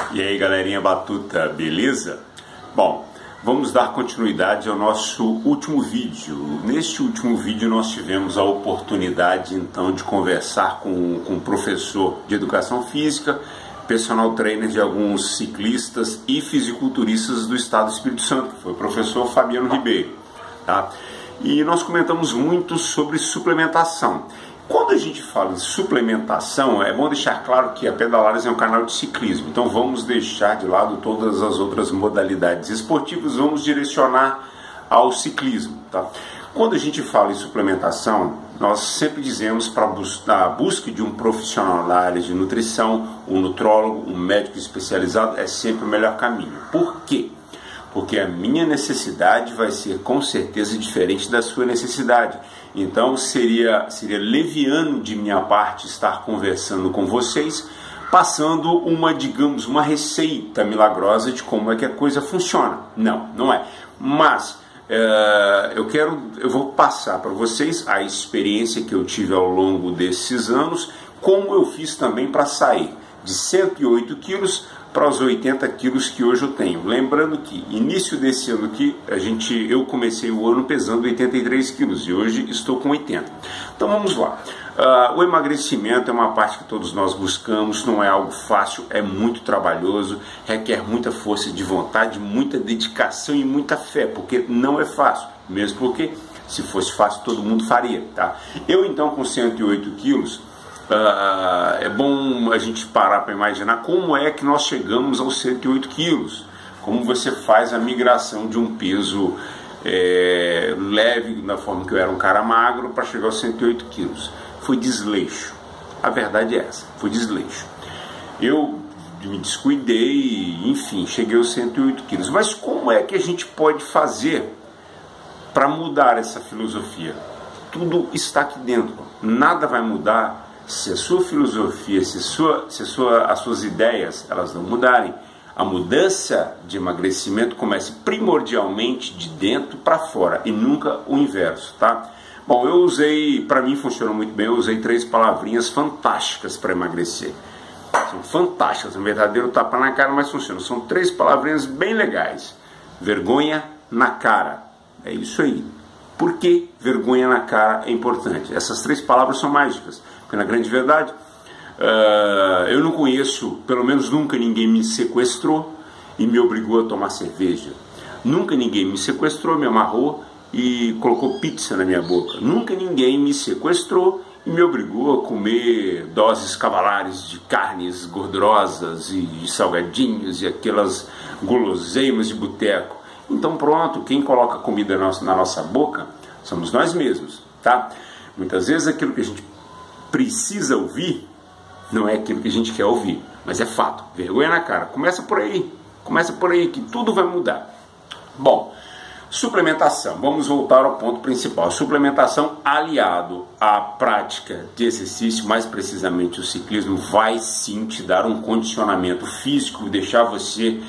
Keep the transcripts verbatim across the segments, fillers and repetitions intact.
E aí, galerinha batuta, beleza? Bom, vamos dar continuidade ao nosso último vídeo. Neste último vídeo nós tivemos a oportunidade então de conversar com, com um professor de educação física, personal trainer de alguns ciclistas e fisiculturistas do estado do Espírito Santo, que foi o professor Fabiano Ribeiro, tá? E nós comentamos muito sobre suplementação. Quando a gente fala de suplementação, é bom deixar claro que a Pedalares é um canal de ciclismo, então vamos deixar de lado todas as outras modalidades esportivas, vamos direcionar ao ciclismo, tá? Quando a gente fala em suplementação, nós sempre dizemos para a busca de um profissional na área de nutrição, um nutrólogo, um médico especializado é sempre o melhor caminho. Por quê? Porque a minha necessidade vai ser com certeza diferente da sua necessidade. Então seria, seria leviano de minha parte estar conversando com vocês, passando uma, digamos, uma receita milagrosa de como é que a coisa funciona. Não, não é. Mas é, eu quero, eu vou passar para vocês a experiência que eu tive ao longo desses anos, como eu fiz também para sair de cento e oito quilos para os oitenta quilos que hoje eu tenho. Lembrando que início desse ano aqui, a gente, eu comecei o ano pesando oitenta e três quilos e hoje estou com oitenta. Então vamos lá. Uh, o emagrecimento é uma parte que todos nós buscamos, não é algo fácil, é muito trabalhoso, requer muita força de vontade, muita dedicação e muita fé, porque não é fácil, mesmo porque se fosse fácil todo mundo faria, tá? Eu então com cento e oito quilos, Uh, é bom a gente parar para imaginar como é que nós chegamos aos cento e oito quilos, como você faz a migração de um peso é, leve, na forma que eu era um cara magro, para chegar aos cento e oito quilos. Foi desleixo, a verdade é essa, foi desleixo. Eu me descuidei, enfim, cheguei aos cento e oito quilos. Mas como é que a gente pode fazer para mudar essa filosofia? Tudo está aqui dentro, nada vai mudar se a sua filosofia, se, sua, se a sua, as suas ideias elas não mudarem. A mudança de emagrecimento começa primordialmente de dentro para fora e nunca o inverso, tá? Bom, eu usei, para mim funcionou muito bem, eu usei três palavrinhas fantásticas para emagrecer. São fantásticas, um verdadeiro tapa na cara, mas funcionam. São três palavrinhas bem legais. Vergonha na cara, é isso aí. Por que vergonha na cara é importante? Essas três palavras são mágicas, porque na grande verdade, uh, eu não conheço, pelo menos nunca ninguém me sequestrou e me obrigou a tomar cerveja. Nunca ninguém me sequestrou, me amarrou e colocou pizza na minha boca. Nunca ninguém me sequestrou e me obrigou a comer doses cavalares de carnes gordurosas e de salgadinhos e aquelas guloseimas de boteco. Então pronto, quem coloca comida na nossa boca somos nós mesmos, tá? Muitas vezes aquilo que a gente precisa ouvir não é aquilo que a gente quer ouvir, mas é fato, vergonha na cara. Começa por aí, começa por aí que tudo vai mudar. Bom, suplementação, vamos voltar ao ponto principal. Suplementação aliado à prática de exercício, mais precisamente o ciclismo, vai sim te dar um condicionamento físico, deixar você,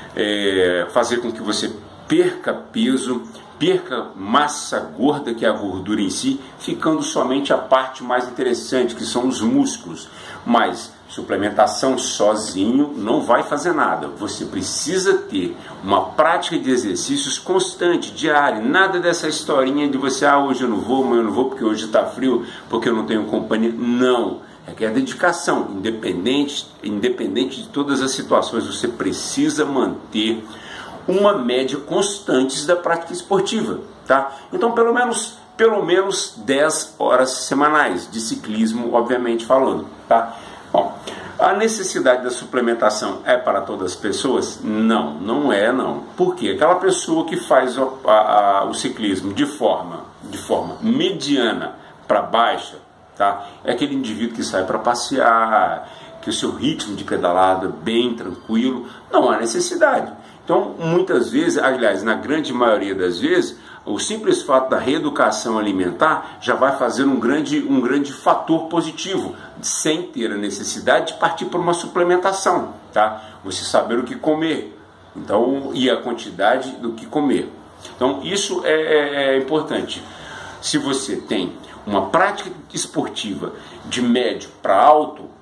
é, fazer com que você perca peso, perca massa gorda, que é a gordura em si, ficando somente a parte mais interessante, que são os músculos. Mas suplementação sozinho não vai fazer nada. Você precisa ter uma prática de exercícios constante, diária. Nada dessa historinha de você, ah, hoje eu não vou, amanhã eu não vou porque hoje está frio, porque eu não tenho companhia. Não. É que é dedicação, independente, independente de todas as situações, você precisa manter uma média constante da prática esportiva, tá? Então pelo menos, pelo menos dez horas semanais de ciclismo, obviamente falando, tá? Bom, a necessidade da suplementação é para todas as pessoas? Não, não é não. Por quê? Aquela pessoa que faz o, a, a, o ciclismo de forma, de forma mediana para baixa, tá? É aquele indivíduo que sai para passear, que o seu ritmo de pedalada é bem tranquilo, não há necessidade. Então, muitas vezes, aliás, na grande maioria das vezes, o simples fato da reeducação alimentar já vai fazer um grande, um grande fator positivo, sem ter a necessidade de partir para uma suplementação, tá? Você saber o que comer, então, e a quantidade do que comer. Então, isso é, é, é importante. Se você tem uma prática esportiva de médio para alto,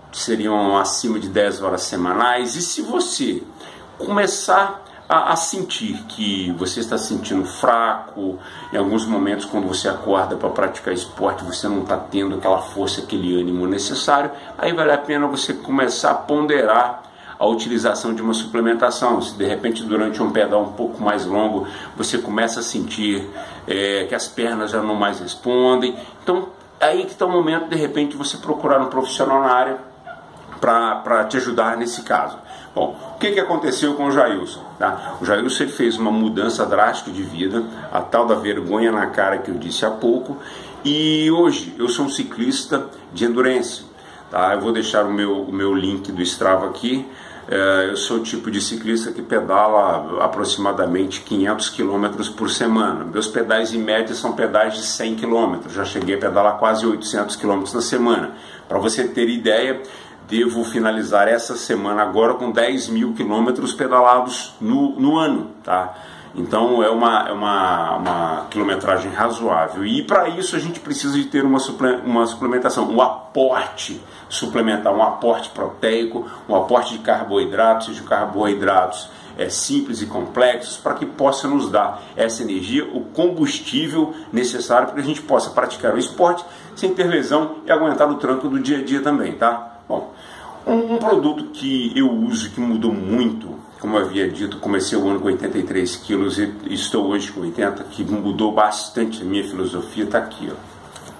seriam acima de dez horas semanais. E se você começar a, a sentir que você está se sentindo fraco, em alguns momentos quando você acorda para praticar esporte você não está tendo aquela força, aquele ânimo necessário, aí vale a pena você começar a ponderar a utilização de uma suplementação. Se de repente durante um pedal um pouco mais longo você começa a sentir é, que as pernas já não mais respondem, então aí que está o momento de repente você procurar um profissional na área para te ajudar nesse caso. Bom, o que, que aconteceu com o Jailson? Tá? O Jailson ele fez uma mudança drástica de vida, a tal da vergonha na cara que eu disse há pouco, e hoje eu sou um ciclista de endurance. Tá? Eu vou deixar o meu, o meu link do Strava aqui. É, eu sou o tipo de ciclista que pedala aproximadamente quinhentos quilômetros por semana. Meus pedais em média são pedais de cem quilômetros, já cheguei a pedalar quase oitocentos quilômetros na semana. Para você ter ideia, devo finalizar essa semana agora com dez mil quilômetros pedalados no, no ano, tá? Então é uma, é uma, uma quilometragem razoável. E para isso a gente precisa de ter uma, suple, uma suplementação, um aporte suplementar, um aporte proteico, um aporte de carboidratos, sejam carboidratos é, simples e complexos, para que possa nos dar essa energia, o combustível necessário para que a gente possa praticar o esporte sem ter lesão e aguentar o tranco do dia a dia também, tá? Bom, um, um produto que eu uso que mudou muito, como eu havia dito, comecei o ano com oitenta e três quilos e estou hoje com oitenta, que mudou bastante a minha filosofia, está aqui, ó.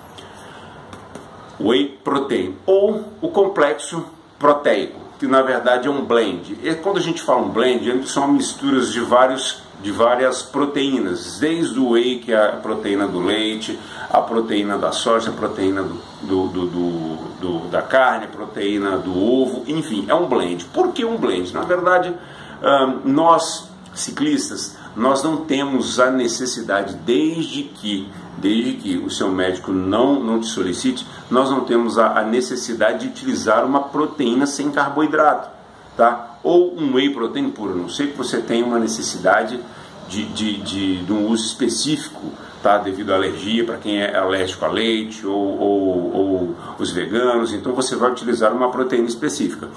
Whey Protein, ou o complexo proteico, que na verdade é um blend. E quando a gente fala um blend, são misturas de, vários, de várias proteínas, desde o whey, que é a proteína do leite, a proteína da soja, a proteína do, do, do, do, do, da carne, a proteína do ovo, enfim, é um blend. Por que um blend? Na verdade, hum, nós ciclistas, nós não temos a necessidade, desde que, desde que o seu médico não, não te solicite, nós não temos a, a necessidade de utilizar uma proteína sem carboidrato, tá? Ou um whey protein puro, não sei que você tenha uma necessidade de, de, de, de um uso específico, tá? Devido à alergia, para quem é alérgico a leite, ou, ou, ou os veganos, então você vai utilizar uma proteína específica.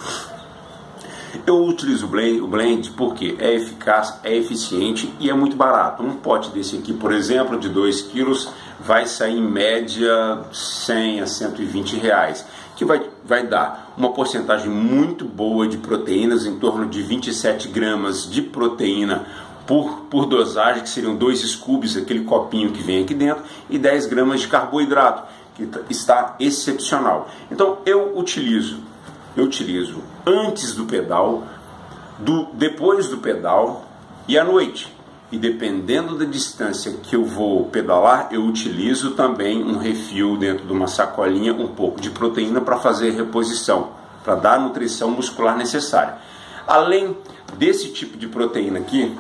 Eu utilizo o blend, o blend porque é eficaz, é eficiente e é muito barato. Um pote desse aqui, por exemplo, de dois quilos, vai sair em média cem a cento e vinte reais, que vai, vai dar uma porcentagem muito boa de proteínas, em torno de vinte e sete gramas de proteína por, por dosagem, que seriam dois scoops, aquele copinho que vem aqui dentro, e dez gramas de carboidrato, que está excepcional. Então eu utilizo Eu utilizo antes do pedal, do, depois do pedal e à noite. E dependendo da distância que eu vou pedalar, eu utilizo também um refil dentro de uma sacolinha, um pouco de proteína para fazer reposição, para dar a nutrição muscular necessária. Além desse tipo de proteína aqui,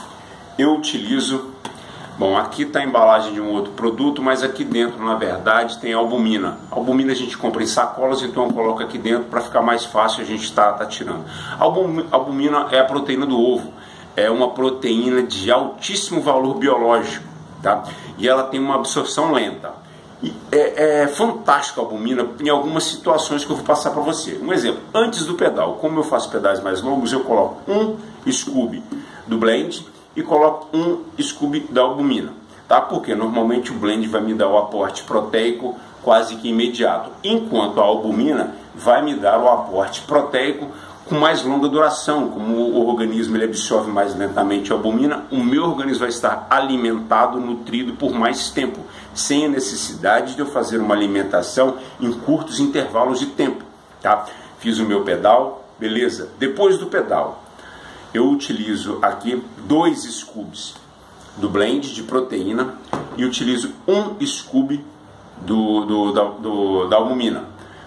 eu utilizo... Bom, aqui está a embalagem de um outro produto, mas aqui dentro, na verdade, tem albumina. Albumina a gente compra em sacolas, então eu coloco aqui dentro para ficar mais fácil a gente estar tá, tá tirando. Albumina é a proteína do ovo. É uma proteína de altíssimo valor biológico, tá? E ela tem uma absorção lenta. E é, é fantástico a albumina em algumas situações que eu vou passar para você. Um exemplo, antes do pedal, como eu faço pedais mais longos, eu coloco um scoop do blend e coloco um scoop da albumina, tá? Porque normalmente o blend vai me dar o aporte proteico quase que imediato, enquanto a albumina vai me dar o aporte proteico com mais longa duração. Como o organismo ele absorve mais lentamente a albumina, o meu organismo vai estar alimentado, nutrido por mais tempo, sem a necessidade de eu fazer uma alimentação em curtos intervalos de tempo, tá? Fiz o meu pedal, beleza? Depois do pedal, eu utilizo aqui dois scoops do blend de proteína e utilizo um scoop do, do, da, do, da albumina.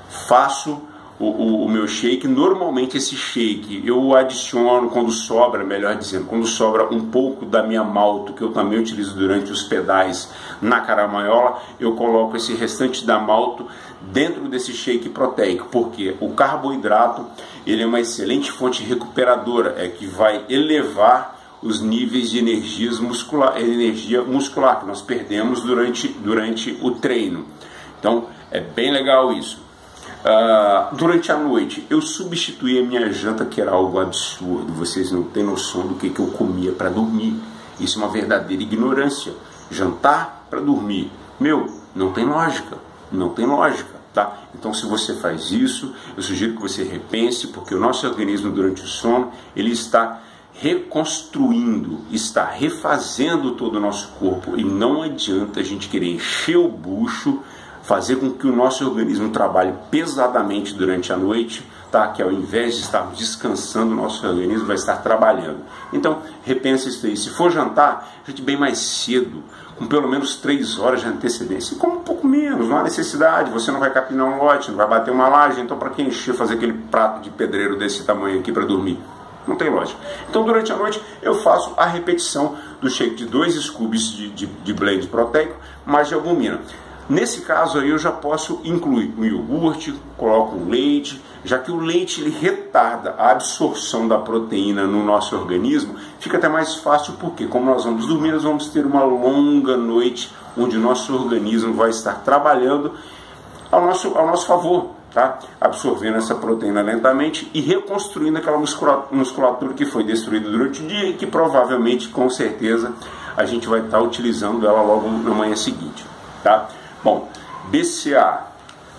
Faço o, o, o meu shake. Normalmente esse shake eu adiciono quando sobra, melhor dizendo, quando sobra um pouco da minha malto, que eu também utilizo durante os pedais na caramanhola, eu coloco esse restante da malto dentro desse shake proteico, porque o carboidrato ele é uma excelente fonte recuperadora, é que vai elevar os níveis de energias muscular, energia muscular que nós perdemos durante, durante o treino. Então é bem legal isso. Uh, durante a noite, eu substituí a minha janta, que era algo absurdo. Vocês não têm noção do que, que eu comia para dormir. Isso é uma verdadeira ignorância. Jantar para dormir. Meu, não tem lógica. Não tem lógica, tá? Então, se você faz isso, eu sugiro que você repense, porque o nosso organismo, durante o sono, ele está reconstruindo, está refazendo todo o nosso corpo. E não adianta a gente querer encher o bucho, fazer com que o nosso organismo trabalhe pesadamente durante a noite, tá? Que ao invés de estarmos descansando, o nosso organismo vai estar trabalhando. Então, repense isso aí. Se for jantar, jante bem mais cedo, com pelo menos três horas de antecedência. E como um pouco menos, não há necessidade. Você não vai capinar um lote, não vai bater uma laje. Então, para que encher, fazer aquele prato de pedreiro desse tamanho aqui para dormir? Não tem lógica. Então, durante a noite, eu faço a repetição do shake de dois scoops de, de, de blend proteico, mais de albumina. Nesse caso aí eu já posso incluir um iogurte, coloco um leite, já que o leite ele retarda a absorção da proteína no nosso organismo, fica até mais fácil, porque como nós vamos dormir, nós vamos ter uma longa noite onde o nosso organismo vai estar trabalhando ao nosso, ao nosso favor, tá? Absorvendo essa proteína lentamente e reconstruindo aquela musculatura que foi destruída durante o dia e que provavelmente, com certeza, a gente vai estar utilizando ela logo na manhã seguinte, tá? Bom, B C A,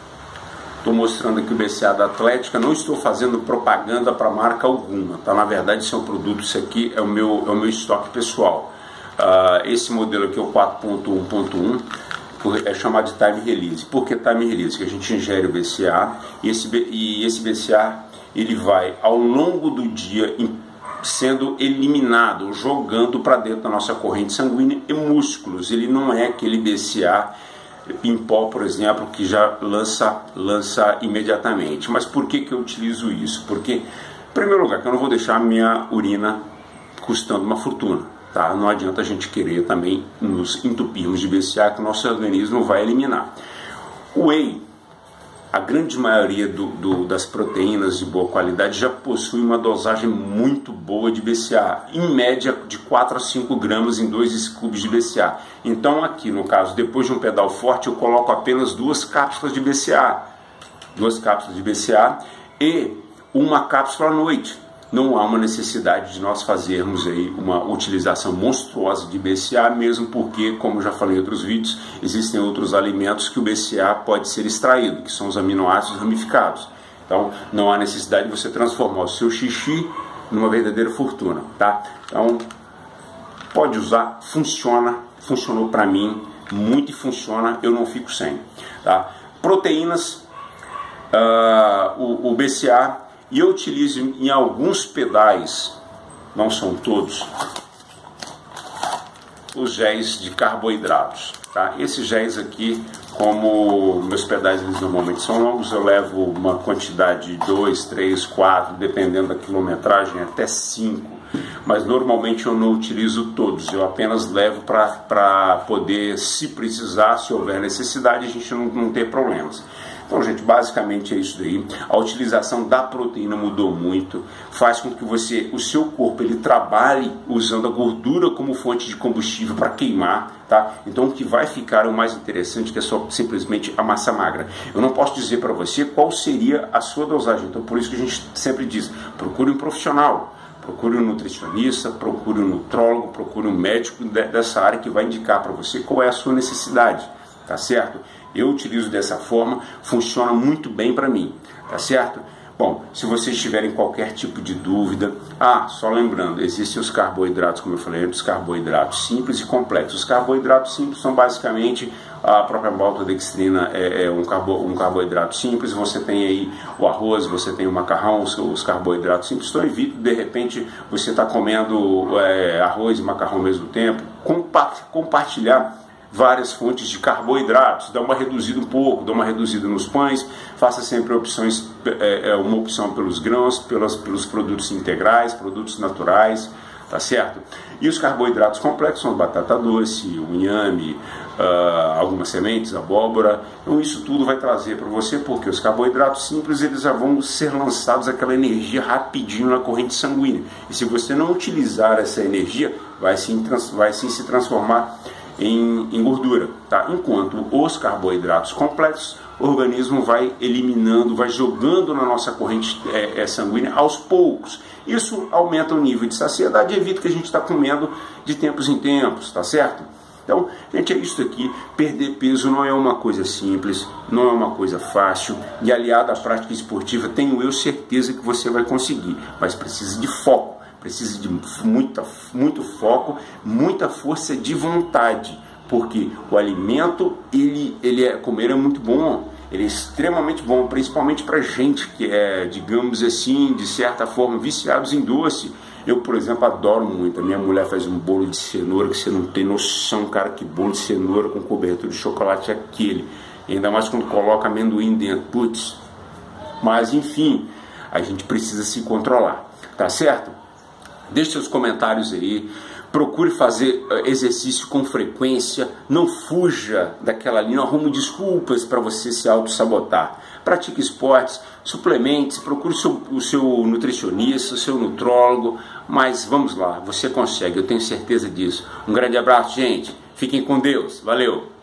estou mostrando aqui o B C A da Atlética, não estou fazendo propaganda para marca alguma, tá? Na verdade, esse é um produto, isso aqui é o meu, é o meu estoque pessoal. Uh, esse modelo aqui é o quatro ponto um ponto um, é chamado de Time Release. Por que Time Release? Que a gente ingere o B C A e esse, e esse B C A ele vai ao longo do dia sendo eliminado, jogando para dentro da nossa corrente sanguínea e músculos. Ele não é aquele B C A em pó, por exemplo, que já lança, lança imediatamente. Mas por que, que eu utilizo isso? Porque, em primeiro lugar, que eu não vou deixar a minha urina custando uma fortuna, tá? Não adianta a gente querer também nos entupirmos de B C A que o nosso organismo vai eliminar. O whey, a grande maioria do, do, das proteínas de boa qualidade já possui uma dosagem muito boa de B C A, em média de quatro a cinco gramas em dois scoops de B C A. Então aqui no caso, depois de um pedal forte, eu coloco apenas duas cápsulas de B C A, duas cápsulas de B C A e uma cápsula à noite. Não há uma necessidade de nós fazermos aí uma utilização monstruosa de B C A, mesmo porque, como eu já falei em outros vídeos, existem outros alimentos que o B C A pode ser extraído, que são os aminoácidos ramificados. Então, não há necessidade de você transformar o seu xixi numa verdadeira fortuna, tá? Então, pode usar, funciona, funcionou para mim, muito e funciona, eu não fico sem, tá? Proteínas, uh, o, o B C A, e eu utilizo em alguns pedais, não são todos, os géis de carboidratos, tá? Esses géis aqui, como meus pedais eles normalmente são longos, eu levo uma quantidade de dois, três, quatro, dependendo da quilometragem, até cinco, mas normalmente eu não utilizo todos, eu apenas levo para poder, se precisar, se houver necessidade, a gente não, não ter problemas. Então, gente, basicamente é isso daí. A utilização da proteína mudou muito, faz com que você, o seu corpo, ele trabalhe usando a gordura como fonte de combustível para queimar, tá? Então, o que vai ficar é o mais interessante, que é só simplesmente a massa magra. Eu não posso dizer para você qual seria a sua dosagem, então por isso que a gente sempre diz, procure um profissional. Procure um nutricionista, procure um nutrólogo, procure um médico dessa área que vai indicar para você qual é a sua necessidade, tá certo? Eu utilizo dessa forma, funciona muito bem para mim, tá certo? Bom, se vocês tiverem qualquer tipo de dúvida, ah, só lembrando, existem os carboidratos, como eu falei, os carboidratos simples e complexos. Os carboidratos simples são basicamente a própria maltodextrina, é, é um, carbo, um carboidrato simples. Você tem aí o arroz, você tem o macarrão, os, os carboidratos simples. Então evite, de repente, você está comendo é, arroz e macarrão ao mesmo tempo. Compa compartilhar várias fontes de carboidratos, dá uma reduzida um pouco, dá uma reduzida nos pães, faça sempre opções, é, uma opção pelos grãos, pelas, pelos produtos integrais, produtos naturais, tá certo? E os carboidratos complexos são batata doce, o inhame, uh, algumas sementes, abóbora. Então isso tudo vai trazer para você, porque os carboidratos simples eles já vão ser lançados aquela energia rapidinho na corrente sanguínea. E se você não utilizar essa energia, vai sim, vai sim se transformar em, em gordura, tá? Enquanto os carboidratos complexos, o organismo vai eliminando, vai jogando na nossa corrente é, é, sanguínea aos poucos. Isso aumenta o nível de saciedade e evita que a gente está comendo de tempos em tempos, tá certo? Então, gente, é isso aqui. Perder peso não é uma coisa simples, não é uma coisa fácil, e aliado à prática esportiva, tenho eu certeza que você vai conseguir, mas precisa de foco, precisa de muita, muito foco, muita força de vontade, porque o alimento, ele, ele é, comer é muito bom, ele é extremamente bom, principalmente para gente que é, digamos assim, de certa forma, viciados em doce. Eu, por exemplo, adoro muito. A minha mulher faz um bolo de cenoura que você não tem noção, cara, que bolo de cenoura com cobertura de chocolate é aquele. E ainda mais quando coloca amendoim dentro. Putz. Mas, enfim, a gente precisa se controlar, tá certo? Deixe seus comentários aí. Procure fazer exercício com frequência, não fuja daquela linha, não arrume desculpas para você se auto-sabotar. Pratique esportes, suplemente, procure o seu, o seu nutricionista, o seu nutrólogo, mas vamos lá, você consegue, eu tenho certeza disso. Um grande abraço, gente, fiquem com Deus, valeu!